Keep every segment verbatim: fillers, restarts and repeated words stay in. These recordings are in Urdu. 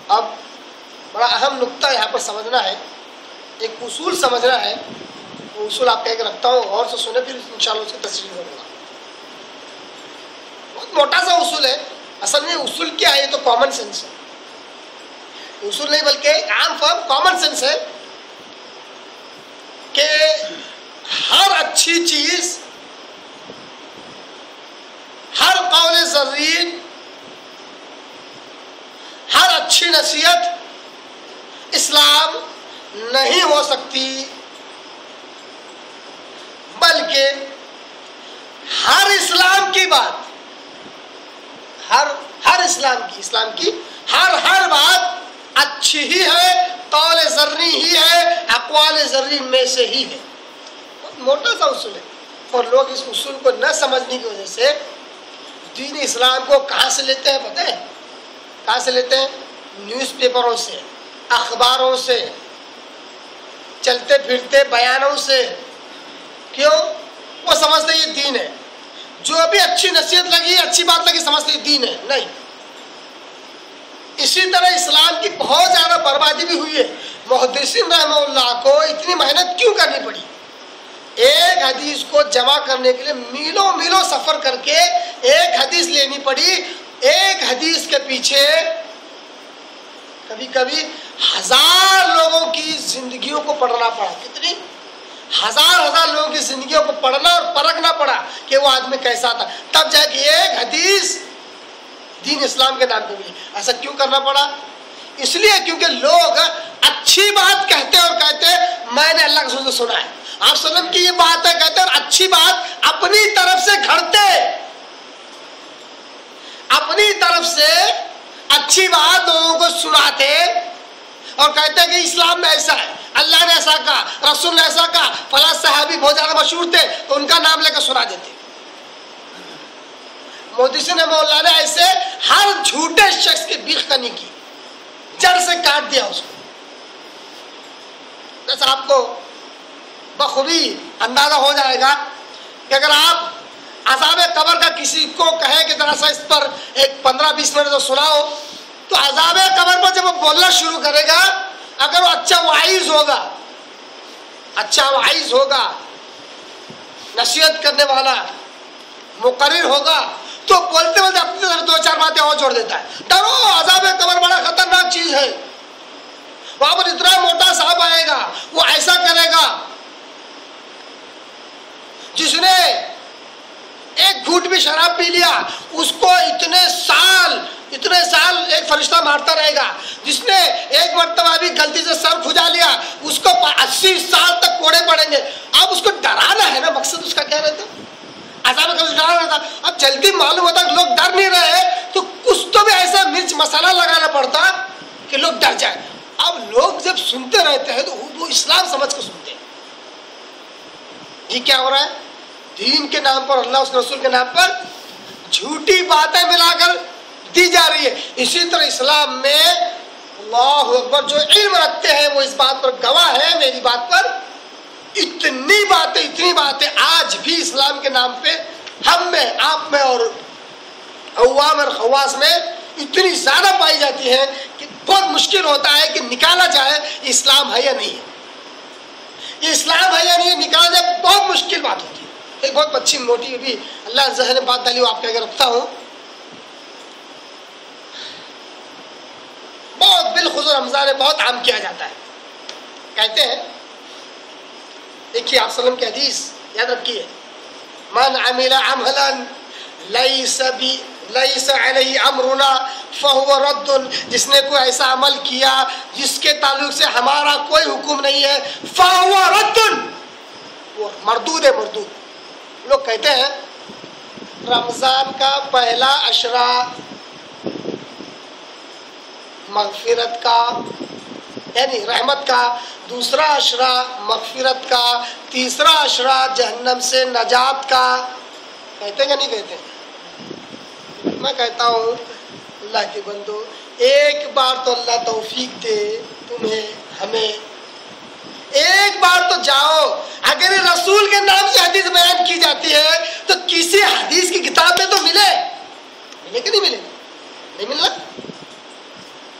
اب بڑا اہم نقطہ یہاں پر سمجھنا ہے، ایک اصول سمجھنا ہے، وہ اصول آپ کہہ کے رکھتا ہوں، غور سے سنیں، پھر انشاءاللہ اس کی تشریح کروں گا۔ بہت موٹا سا اصول ہے، اصل میں اصول کیا ہے؟ یہ تو کامن سینس ہے، اصول نہیں بلکہ ایک عام فہم کامن سینس ہے کہ ہر اچھی چیز، ہر قول زرین، ہر اچھی نصیحت اسلام نہیں ہو سکتی، بلکہ ہر اسلام کی بات، ہر ہر اسلام کی اسلام کی ہر ہر بات اچھی ہی ہے، قول زرعی ہی ہے، اقوال زرعی میں سے ہی ہے۔ بہت موٹا سا اصول ہے، اور لوگ اس اصول کو نہ سمجھنے کی وجہ سے دین اسلام کو کہاں سے لیتے ہیں پتہ ہے؟ کہاں سے لیتے ہیں؟ نیوز پیپروں سے، اخباروں سے، چلتے پھرتے بیانوں سے۔ کیوں؟ وہ سمجھتے یہ دین ہے، جو بھی اچھی نصیحت لگی، اچھی بات لگی، سمجھتے یہ دین ہے۔ نہیں، اسی طرح اسلام کی بہت زیادہ بربادی بھی ہوئی ہے۔ محدثین رحمہ اللہ کو اتنی محنت کیوں کرنی پڑی؟ ایک حدیث کو جمع کرنے کے لیے میلوں میلوں سفر کر کے ایک حدیث لینی پڑی۔ ایک حدیث کے پیچھے کبھی کبھی ہزار لوگوں کی زندگیوں کو پڑھنا پڑا۔ کتنی؟ ہزار ہزار لوگوں کی زندگیوں کو پڑھنا اور پرکھنا پڑا کہ وہ آدمی کیسا تھا، تب جا کے ایک حدیث دین اسلام کے نام پہ ملی۔ ایسا کیوں کرنا پڑا؟ اس لیے کیونکہ لوگ اچھی بات کہتے اور کہتے میں نے اللہ کے رسول سے سنا ہے، آپ صلی اللہ علیہ وسلم کی یہ بات ہے کہتے، اور اچھی بات اپنی طرف سے گھڑتے، اپنی طرف سے اچھی بات لوگوں کو سناتے اور کہتے ہیں کہ اسلام میں ایسا ہے، اللہ نے ایسا کہا، رسول نے ایسا کہا، فلاں صحابی بہت زیادہ مشہور تھے تو ان کا نام لے کر سنا دیتے۔ محدثین رحمہ اللہ نے ایسے ہر جھوٹے شخص کی بیخ کنی کی، جڑ سے کاٹ دیا اس کو۔ جیسا آپ کو بخوبی اندازہ ہو جائے گا کہ اگر آپ عذاب قبر کا کسی کو کہے کہ ذرا سا اس پر ایک پندرہ بیس منٹ تو سناؤ، تو عذاب قبر پر جب وہ بولنا شروع کرے گا، اگر وہ اچھا واعظ ہوگا، اچھا واعظ ہوگا، نصیحت کرنے والا مقرر ہوگا، تو بولتے بولتے اپنی طرف دو چار باتیں اور جوڑ دیتا ہے۔ ڈرو، عذاب قبر بڑا خطرناک چیز ہے، وہاں پر اتنا موٹا صاحب آئے گا، وہ ایسا کرے گا، جس نے ایک گھوٹ بھی شراب پی لیا اس کو اتنے سال اتنے سال ایک فرشتہ مارتا رہے گا، جس نے ایک مرتبہ بھی غلطی سے سر کھجا لیا اس کو اسی سال تک کوڑے پڑیں گے۔ اب اس کو ڈرانا ہے نا، مقصد اس کا کیا رہتا؟ عذاب قبر سے ڈرانا رہتا۔ اب جلدی معلوم ہوتا کہ لوگ ڈر نہیں رہے تو کچھ تو بھی ایسا مرچ مسالہ لگانا پڑتا کہ لوگ ڈر جائیں۔ اب لوگ جب سنتے رہتے ہیں تو وہ اسلام سمجھ کر سنتے ہیں۔ یہ کیا ہو رہا ہے؟ دین کے نام پر، اللہ اس کے رسول کے نام پر جھوٹی باتیں ملا کر دی جا رہی ہے۔ اسی طرح اسلام میں اللہ اکبر جو علم رکھتے ہیں وہ اس بات پر گواہ ہے، میری بات پر، اتنی باتیں اتنی باتیں آج بھی اسلام کے نام پہ ہم میں، آپ میں اور عوام اور خواص میں اتنی زیادہ پائی جاتی ہیں کہ بہت مشکل ہوتا ہے کہ نکالا جائے یہ اسلام ہے یا نہیں ہے، یہ اسلام ہے یا نہیں ہے، نکالا جائے بہت مشکل بات ہوتی ہے۔ ایک بہت اچھی موٹی بھی اللہ ذہن بات ڈالی آپ کہہ کے رکھتا ہوں، بہت بالخصوص رمضان میں بہت عام کیا جاتا ہے۔ کہتے ہیں، دیکھیے آپ صلی اللہ علیہ وسلم کی حدیث یاد رکھیے، من عمل عملا لیس بی لیس علیہ امرنا فہو رد، جس نے کوئی ایسا عمل کیا جس کے تعلق سے ہمارا کوئی حکم نہیں ہے، فہو رد، وہ مردود ہے، مردود۔ لوگ کہتے ہیں رمضان کا پہلا عشرہ مغفرت کا یعنی رحمت کا، دوسرا عشرہ مغفرت کا، تیسرا عشرہ جہنم سے نجات کا۔ کہتے ہیں کہ نہیں کہتے؟ میں کہتا ہوں اللہ کے بندو، ایک بار تو اللہ توفیق دے تمہیں، ہمیں ایک بار تو جاؤ۔ اگر رسول کے نام سے حدیث بیان کی جاتی ہے تو کسی حدیث کی کتاب میں تو ملے، ملے کہ نہیں ملے؟ نہیں ملنا؟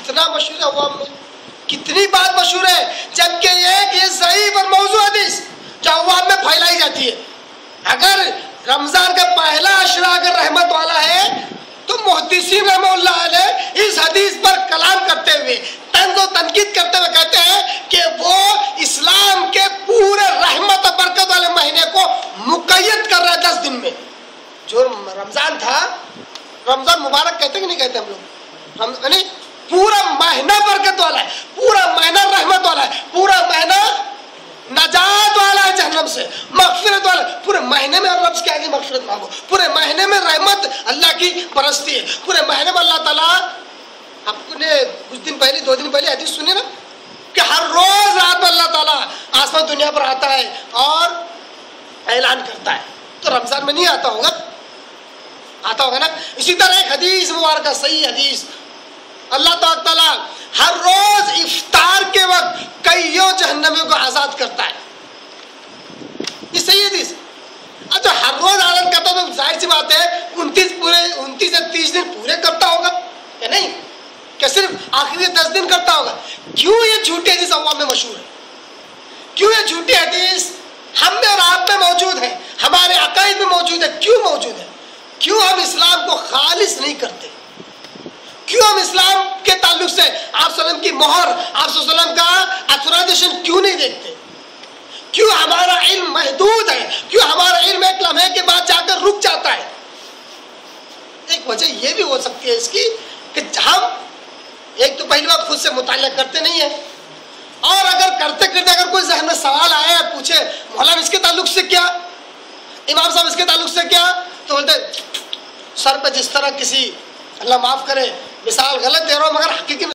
کتنا مشہور ہے عوام میں، کتنی بات مشہور ہے، جبکہ ایک یہ ضعیف اور موضوع حدیث جو عوام میں پھیلائی جاتی ہے. اگر رمضان کا پہلا عشرہ اگر رحمت والا ہے تو محدثین رحمہ اللہ علیہ اس حدیث پر کلام کرتے ہوئے، طنز و تنقید کرتے ہوئے کہتے ہیں کہ وہ اسلام کے پورے رحمت و برکت والے مہینے کو مقید کر رہا ہے دس دن میں. جو رمضان تھا، رمضان مبارک کہتے ہیں کہ نہیں کہتے ہم لوگ، یعنی پورا مہینہ برکت والا ہے، پورا مہینہ رحمت والا ہے، پورا مہینہ نجات والا ہے جہنم سے، مغفرت والا. پورے مہینے میں رب کے آگے مغفرت مانگو، پورے مہینے میں رحمت اللہ کی برستی ہے، پورے مہینے میں اللہ تعالیٰ. آپ نے کچھ دن پہلے دو دن پہلے حدیث سنی نا کہ ہر روز رات میں اللہ تعالیٰ آسمان دنیا پر آتا ہے اور اعلان کرتا ہے. تو رمضان میں نہیں آتا ہوگا؟ آتا ہوگا نا. اسی طرح ایک حدیث مبارکہ صحیح حدیث، اللہ تعالیٰ ہر روز افطار کے وقت کئیوں جہنمیوں کو آزاد کرتا ہے. یہ صحیح حدیث. اچھا ہر روز آزاد کرتا تو ظاہر سی بات ہے انتیس پورے انتیس یا تیس دن پورے کرتا ہوگا یا نہیں، کہ صرف آخری دس دن کرتا ہوگا. کیوں یہ جھوٹی حدیث عوام میں مشہور ہے؟ کیوں یہ جھوٹی حدیث ہم میں اور آپ میں موجود ہے، ہمارے عقائد میں موجود ہے؟ کیوں موجود ہے؟ کیوں ہم اسلام کو خالص نہیں کرتے؟ کیوں ہم اسلام کے تعلق سے آپ صلی اللہ علیہ وسلم کی مہر، آپ صلی اللہ علیہ وسلم کا اتھورائزیشن کیوں نہیں دیکھتے؟ کیوں ہمارا علم محدود ہے؟ کیوں ہمارا علم ایک لمحے کے بعد جا کر رک جاتا ہے؟ ایک وجہ یہ بھی ہو سکتی ہے اس کی کہ ہم ایک تو پہلی بات خود سے مطالعہ کرتے نہیں ہیں، اور اگر کرتے کرتے اگر کوئی ذہن میں سوال آیا ہے پوچھے مولانا اس کے تعلق سے کیا، امام صاحب اس کے تعلق سے کیا، تو بولتے سر پہ جس طرح کسی، اللہ معاف کرے مثال غلط دے رہا ہوں مگر حقیقی